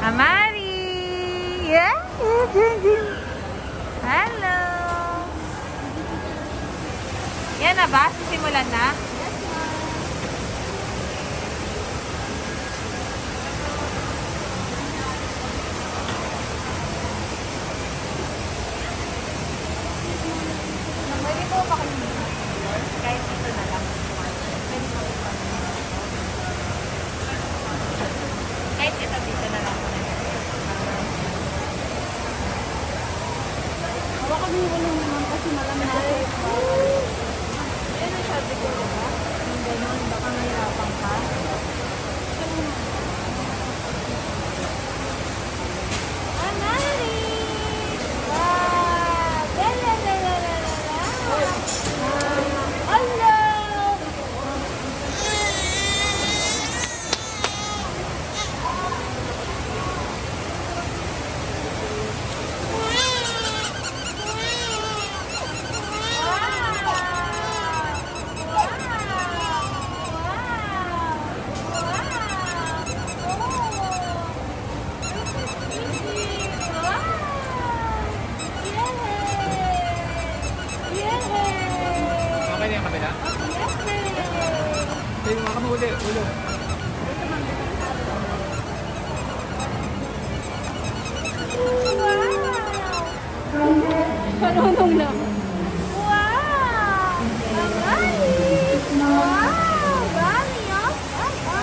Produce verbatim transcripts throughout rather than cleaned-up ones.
Amari! Yeah! Hello! Yan na ba? Sisimulan na? Yes, ma'am. Pwede po ba kayo? Kahit dito na lang. Pwede po ba? Kahit ito dito na lang. Hawakan mo yung ulo naman kasi malamig ako. Yan ang sabi ko, diba? Yung gano'n, baka mahirapan ka. Amari! Wow! La la la la la la la! Hello! Okay na yung kabila? Sige, mga kami uli, ulo. Marunong lang. Wow! Amari! Wow! Dami, oh! Ay, ah.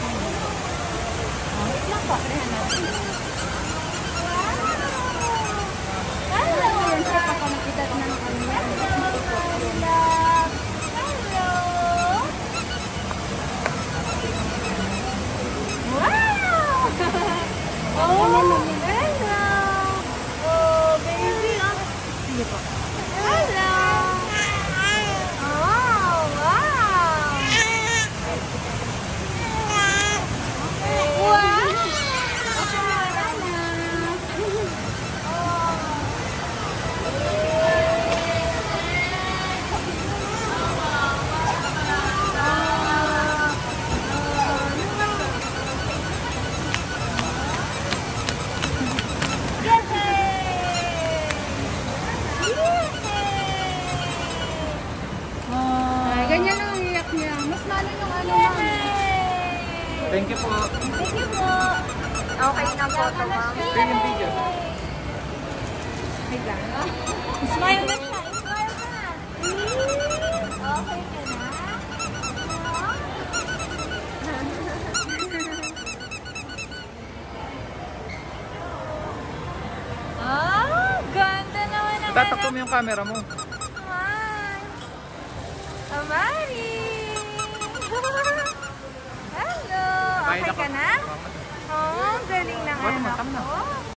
Wait lang po, trehan natin. Wow! Hello! Ayan siya, papanakitad na ng kanya. Hello, my love! Hello! Wow! Oh, hello! Oh, baby! Sige po. Hello! Oh, wow! Wow! Ah, ganyan ang iyak niya. Mas lalo yung ano, ma'am. Thank you po. Thank you po. Okay na po ito, ma'am. Sige yung video. Wait lang. Smile na siya. Smile na. Okay ka na? Oh, ganda naman ang Tatakto mo yung camera mo. Hi. Amari. Hello. Bye Okay na ka na? Oo, galing ng Wala, anak matang na. ko.